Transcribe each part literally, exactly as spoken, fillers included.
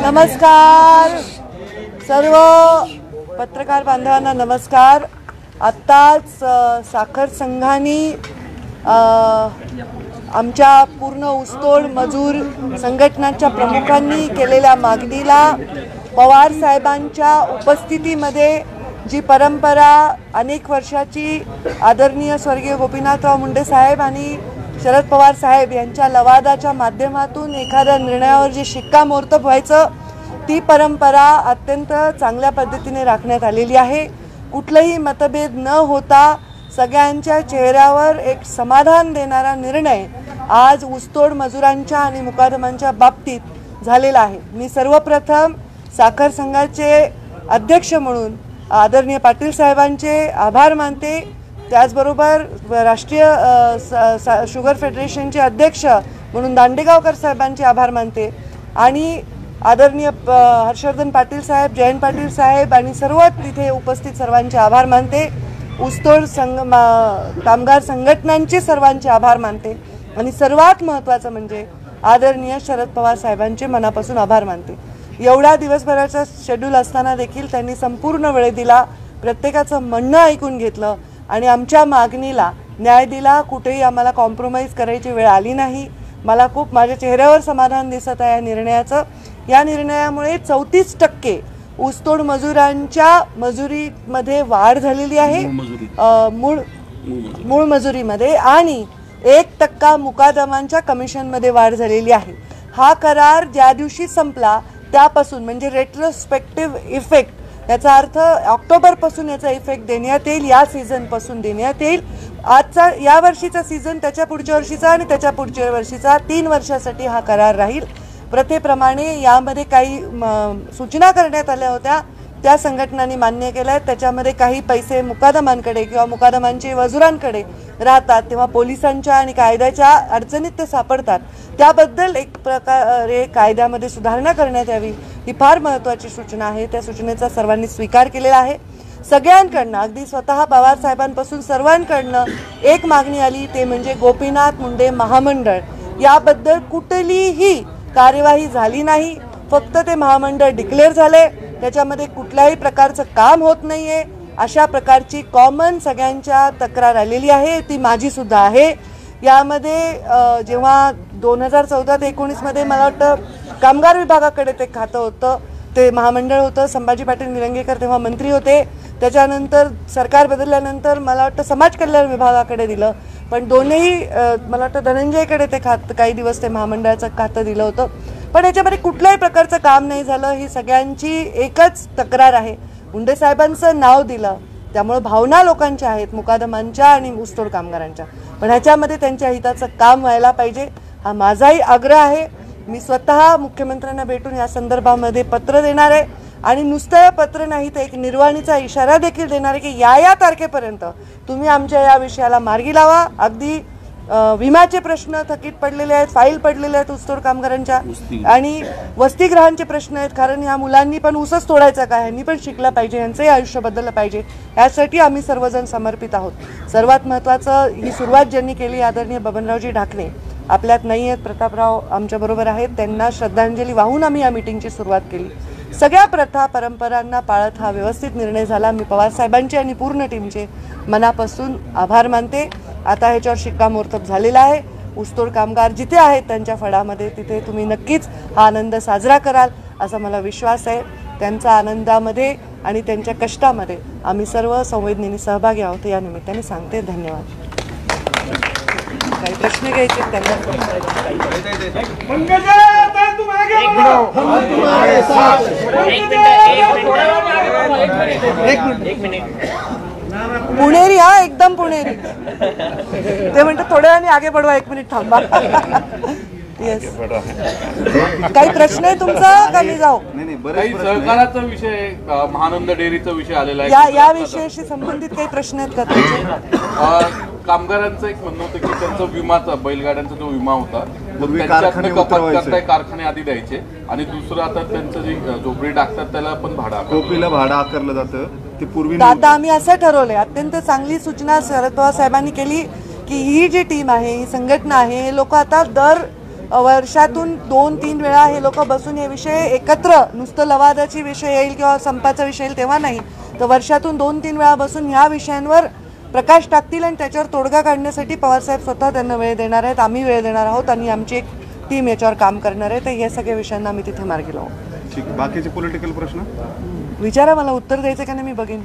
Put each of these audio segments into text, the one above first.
नमस्कार सर्व पत्रकार बांधवांना नमस्कार। आत्ताच साखर संघाने आमच्या पूर्ण ऊसतोड मजूर संघटनांच्या प्रमुखांनी केलेल्या मागणीला पवार साहेबांच्या उपस्थितीमध्ये जी परंपरा अनेक वर्षाची आदरणीय स्वर्गीय गोपीनाथराव मुंडे साहेब आणि शरद पवार साहेब यांच्या लवादाच्या माध्यमातून एखाद्या निर्णयावर जे शिक्कामोर्तब व्हायचं ती परंपरा अत्यंत चांगल्या पद्धतीने राखण्यात आलेली आहे। कुठलेही मतभेद न होता सगळ्यांच्या चेहऱ्यावर एक समाधान देणारा निर्णय आज ऊसतोड मजुरांच्या आणि मुकादमांच्या बाबतीत झालेला आहे। मी सर्वप्रथम साखर संघाचे अध्यक्ष म्हणून आदरणीय पाटील साहेबांचे आभार मानते। त्याचबरोबर राष्ट्रीय शुगर फेडरेशनचे अध्यक्ष म्हणून दांडेगावकर साहेबांचे आभार मानते आणि आदरणीय हर्षवर्धन पाटील साहेब, जयंत पाटील साहेब आणि सर्व तिथे उपस्थित सर्वांचे आभार मानते। ऊसतोड संघ कामगार संघटनांचे सर्वांचे आभार मानते आणि सर्वात महत्त्वाचं म्हणजे आदरणीय शरद पवार साहेबांचे मनापासून आभार मानते। एवढा दिवसभराचा शेड्यूल असताना देखील त्यांनी संपूर्ण वेळ दिला, प्रत्येकाचं म्हणणं ऐकून घेतलं आणि आमच्या मागणीला न्याय दिला। कुठेही आम्हाला कॉम्प्रोमाइज करायची वेळ आली नाही। मला खूप माझ्या चेहऱ्यावर समाधान दिसत आहे या निर्णयाचं। या निर्णयामुळे चौतीस टक्के ऊसतोड मजुरांच्या मजुरीमध्ये वाढ झालेली आहे, मूळ मूळ मजुरीमध्ये, आणि एक टक्का मुकादमांच्या कमिशनमध्ये वाढ झालेली आहे। हा करार ज्या दिवशी संपला त्यापासून म्हणजे रेट्रोस्पेक्टिव्ह इफेक्ट, याचा अर्थ ऑक्टोबरपासून याचा इफेक्ट देण्यात येईल, या सीझनपासून देण्यात येईल। आजचा या वर्षीचा सीझन, त्याच्या पुढच्या वर्षीचा आणि त्याच्या पुढच्या वर्षीचा, तीन वर्षासाठी हा करार राहील। प्रथेप्रमाणे यामध्ये काही सूचना करण्यात आल्या होत्या, त्या संघटनांनी मान्य केल्या आहेत। त्याच्यामध्ये काही पैसे मुकादमांकडे किंवा मुकादमांचे मजुरांकडे राहतात तेव्हा पोलिसांच्या आणि कायद्याच्या अडचणीत ते सापडतात, त्याबद्दल एक प्रकारे कायद्यामध्ये सुधारणा करण्यात यावी ही फार महत्त्वाची सूचना आहे। त्या सूचनेचा सर्वांनी स्वीकार केलेला आहे। सगळ्यांकडनं, अगदी स्वतः पवार साहेबांपासून सर्वांकडनं एक मागणी आली, ते म्हणजे गोपीनाथ मुंडे महामंडळ याबद्दल कुठलीही कार्यवाही झाली नाही। फक्त ते महामंडळ डिक्लेअर झाले, त्याच्यामध्ये कुठल्याही प्रकारचं काम होत नाहीये, अशा प्रकारची कॉमन सगळ्यांच्या तक्रार आलेली आहे, ती माझी सुद्धा आहे। यामध्ये जेव्हा दोन हजार चौदा ते एकोणीसमध्ये मला वाटतं कामगार विभागाकडे ते खातं होतं, ते महामंडळ होतं, संभाजी पाटील निलंगेकर तेव्हा मंत्री होते। त्याच्यानंतर सरकार बदलल्यानंतर मला वाटतं समाज कल्याण विभागाकडे दिलं, पण दोन्ही मला वाटतं धनंजयकडे ते खातं काही दिवस ते महामंडळाचं खातं दिलं होतं, पण याच्यामध्ये कुठल्याही प्रकारचं काम नाही झालं। ही सगळ्यांची एकच तक्रार आहे। मुंडे साहेबांचं नाव दिलं त्यामुळे भावना लोकांच्या आहेत, मुकादमांच्या आणि ऊसतोड कामगारांच्या, पण ह्याच्यामध्ये त्यांच्या हिताचं काम व्हायला पाहिजे, हा माझाही आग्रह आहे। मी स्वतः मुख्यमंत्र्यांना भेटून या संदर्भामध्ये पत्र देणार आहे आणि नुसतं पत्र नाही तर एक निर्वाणीचा इशारा देखील देणार आहे की या या तारखेपर्यंत तुम्ही आमच्या या विषयाला मार्गी लावा। अगदी विम्याचे प्रश्न थकीत पडलेले आहेत, फाईल पडलेले आहेत ऊसतोड कामगारांच्या, आणि वसतिगृहांचे प्रश्न आहेत, कारण ह्या मुलांनी पण ऊसच तोडायचा का, ह्यांनी पण शिकलं पाहिजे, ह्यांचंही आयुष्य बदललं पाहिजे, यासाठी आम्ही सर्वजण समर्पित आहोत। सर्वात महत्त्वाचं, ही सुरुवात ज्यांनी केली आदरणीय बबनरावजी ढाकणे आपल्यात नाही आहेत, प्रतापराव आमच्याबरोबर आहेत, त्यांना श्रद्धांजली वाहून आम्ही या मीटिंगची सुरुवात केली। सगळ्या प्रथा परंपरांना पाळत हा व्यवस्थित निर्णय झाला। मी पवार साहेबांचे आणि पूर्ण टीमचे मनापासून आभार मानते। आता ह्याच्यावर शिक्कामोर्तब झालेला आहे। ऊसतोड कामगार जिथे आहेत त्यांच्या फडामध्ये तिथे तुम्ही नक्कीच हा आनंद साजरा कराल असा मला विश्वास आहे। त्यांच्या आनंदामध्ये आणि त्यांच्या कष्टामध्ये आम्ही सर्व संवेदनेने सहभागी आहोत या निमित्ताने सांगते। धन्यवाद। काही प्रश्न घ्यायचे त्यांना? पुणेरी, हा एकदम पुणेरी, ते म्हणतात थोड्या वेळाने आगे बढ़वा, एक मिनिट थांबा। येस, काही प्रश्न आहे तुमचा का मी जाऊ? काही सहकाराचा विषय, महानंद डेअरीचा विषय आलेला आहे, या या विषयाशी संबंधित काही प्रश्न आहेत का तुमचे? कामगारांचं एक म्हणणं होतं की त्यांचा विमाचा, बैलगाड्यांचा जो विमा होता त्यांच्याकडे कपात करताय, कारखाने आधी द्यायचे, आणि दुसरं आता त्यांचं जे झोपडी टाकतात त्याला पण भाडं, झोपडीला भाडं आकारलं जातं, ते पूर्वी आता आम्ही असं ठरवलंय। अत्यंत चांगली सूचना शरद पवार साहेबांनी केली की ही जी टीम आहे, ही संघटना आहे, हे लोक आता दर वर्षातून दोन तीन वेळा हे लोक बसून हे विषय एकत्र, नुसतं लवादाची विषय येईल किंवा संपाचा विषय येईल तेव्हा नाही, तर वर्षातून दोन तीन वेळा बसून ह्या विषयांवर प्रकाश टाकतील आणि त्याच्यावर तोडगा काढण्यासाठी पवारसाहेब स्वतः त्यांना वेळ देणार आहेत, आम्ही वेळ देणार आहोत आणि आमची एक टीम याच्यावर काम करणार आहे. तर या सगळ्या विषयांना आम्ही तिथे मार्गी लावू. ठीक. बाकीचे पॉलिटिकल प्रश्न विचारा, मला उत्तर द्यायचं का नाही मी बघेन.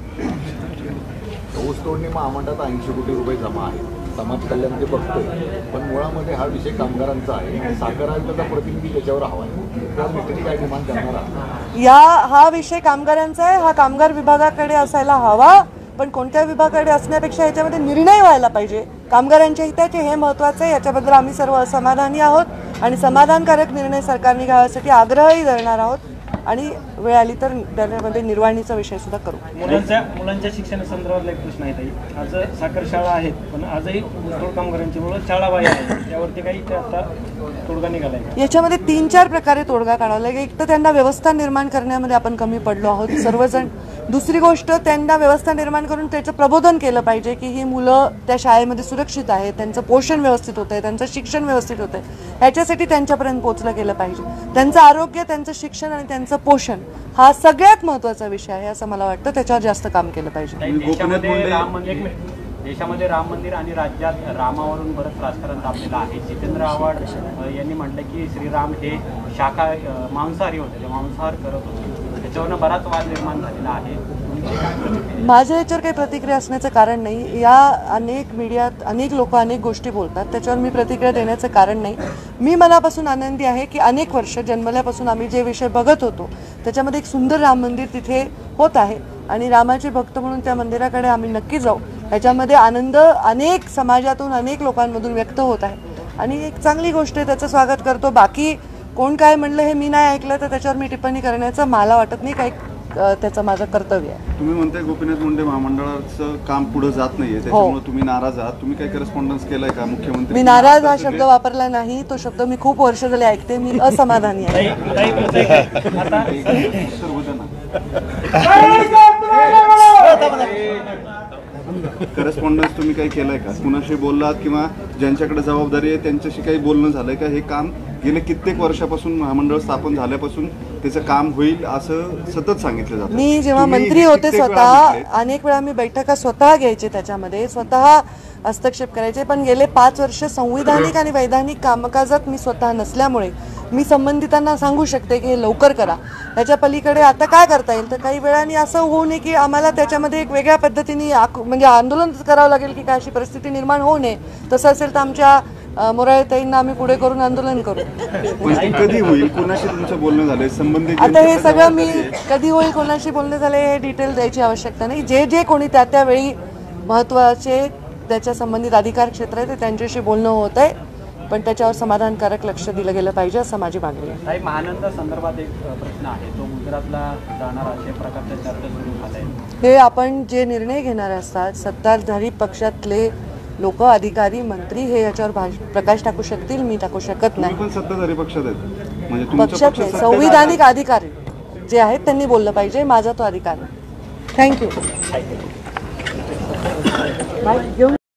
ऊस तोडणी महामंडळात ऐंशी कोटी रुपये जमा आहे, समाज कल्याण ते बघतोय, पण मुळामध्ये हा विषय कामगारांचा आहे आणि साखर आयुक्ताचा प्रतिनिधी त्याच्यावर हवा आहे. त्या दृष्टीने काय डिमांड करणार आहात? या हा विषय कामगारांचा आहे, हा कामगार विभागाकडे असायला हवा, पण कोणत्या विभागाकडे असण्यापेक्षा याच्यामध्ये निर्णय व्हायला पाहिजे. कामगारांच्या हिताचे हे महत्त्वाचं आहे. याच्याबद्दल आम्ही सर्व असमाधानी आहोत आणि समाधानकारक निर्णय सरकारने घ्याव्यासाठी आग्रहही धरणार आहोत आणि वेळ आली तर त्यामध्ये निर्वाणीचा विषय सुद्धा करू. मुलांच्या मुलांच्या शिक्षणासंदर्भातला एक प्रश्न आहे ताई. आज साखर शाळा आहेत, पण आजही ऊसतोड कामगारांची मुलं शाळाबाह्य आहेत, त्यावरती काही ते आता तोडगा निघालाय. याच्यामध्ये तीन चार प्रकारे तोडगा काढावा लागेल. एक तर त्यांना व्यवस्था निर्माण करण्यामध्ये आपण कमी पडलो आहोत सर्वजण. दुसरी गोष्ट, त्यांना व्यवस्था निर्माण करून त्याचं प्रबोधन केलं पाहिजे की ही मुलं त्या शाळेमध्ये सुरक्षित आहेत, त्यांचं पोषण व्यवस्थित होतं आहे, त्यांचं शिक्षण व्यवस्थित होतं आहे, ह्याच्यासाठी त्यांच्यापर्यंत पोहोचलं गेलं पाहिजे. त्यांचं आरोग्य, त्यांचं शिक्षण आणि त्यांचं पोषण हा सगळ्यात महत्त्वाचा विषय आहे असं मला वाटतं. त्याच्यावर जास्त काम केलं पाहिजे. देशामध्ये राम मंदिर देशामध्ये राम मंदिर आणि राज्यात रामावरून बरंच राजकारण तापलेलं आहे. जितेंद्र आव्हाड यांनी म्हटलं की श्रीराम हे शाखा मांसाहारी होते, ते मांसाहार करत होते, त्याच्यावरनं बराच वाद निर्माण झालेला आहे. माझ्या याच्यावर काही प्रतिक्रिया असण्याचं कारण नाही. या अनेक मीडियात अनेक लोक अनेक गोष्टी बोलतात, त्याच्यावर मी प्रतिक्रिया देण्याचं कारण नाही. मी मनापासून आनंदी आहे की अनेक वर्ष जन्मल्यापासून आम्ही जे विषय बघत होतो त्याच्यामध्ये एक सुंदर राम मंदिर तिथे होत आहे आणि रामाचे भक्त म्हणून त्या मंदिराकडे आम्ही नक्की जाऊ. ह्याच्यामध्ये आनंद अनेक समाजातून अनेक लोकांमधून व्यक्त होत आहे आणि एक चांगली गोष्ट आहे, त्याचं स्वागत करतो. बाकी कोण काय म्हणलं हे मी नाही ऐकलं तर त्याच्यावर मी टिप्पणी करण्याचं मला वाटत नाही काही त्याचं माझं कर्तव्य आहे. तुम्ही म्हणताय गोपीनाथ मुंडे महामंडळाचं काम पुढे जात नाहीये, त्याच्यामुळे तुम्ही नाराज आहात. तुम्ही काही करस्पॉन्डन्स केलाय का मुख्यमंत्री? मी नाराज हा शब्द वापरला नाही. तो शब्द मी खूप वर्ष झाले ऐकते. मी असमाधानी आहे. करस्पॉन्डन्स तुम्ही काही केलंय का? कुणाशी बोललात किंवा ज्यांच्याकडे जबाबदारी आहे त्यांच्याशी काही बोलणं झालंय का? हे काम गेले कित्येक वर्षापासून महामंडळ स्थापन झाल्यापासून त्याचं काम होईल असं सतत सांगितलं जातं. मी जेव्हा मंत्री होते स्वतः अनेक वेळा मी बैठका स्वतः घ्यायचे, त्याच्यामध्ये स्वतः हस्तक्षेप करायचे, पण गेले पाच वर्ष संविधानिक आणि वैधानिक कामकाजात मी स्वतः नसल्यामुळे मी संबंधितांना सांगू शकते की हे लवकर करा. त्याच्या पलीकडे आता काय करता येईल तर काही वेळाने असं होऊ नये की आम्हाला त्याच्यामध्ये एक वेगळ्या पद्धतीने म्हणजे आंदोलन करावं लागेल की काय अशी परिस्थिती निर्माण होऊ नये. तसं असेल तर आमच्या मोराळेताईंना आम्ही पुढे करून आंदोलन करू. कधी होईल, कोणाशी तुमचं बोलणं झालंय संबंधित? आता हे सगळं मी कधी होईल, कोणाशी बोलणं झालंय हे डिटेल द्यायची आवश्यकता नाही. जे जे कोणी त्या त्यावेळी महत्त्वाचे त्याच्या संबंधित अधिकार क्षेत्र आहे ते त्यांच्याशी बोलणं होत आहे, पण त्याच्यावर समाधानकारक लक्ष दिलं गेलं पाहिजे असं माझी मागणी आहे. महानंदा संदर्भात एक प्रश्न आहे, तो गुजरातला जाणार अशा प्रकारच्या चर्चा सुरू झाल्या आहेत. हे आपण जे निर्णय घेणारे असतात सत्ताधारी पक्षातले लोक, अधिकारी, मंत्री हे याच्यावर प्रकाश टाकू शकतील, मी टाकू शकत नाही. पण सत्ताधारी पक्षात आहेत म्हणजे पक्षात नाही, संविधानिक अधिकारी जे आहेत त्यांनी बोललं पाहिजे. माझा तो अधिकार. थँक्यू.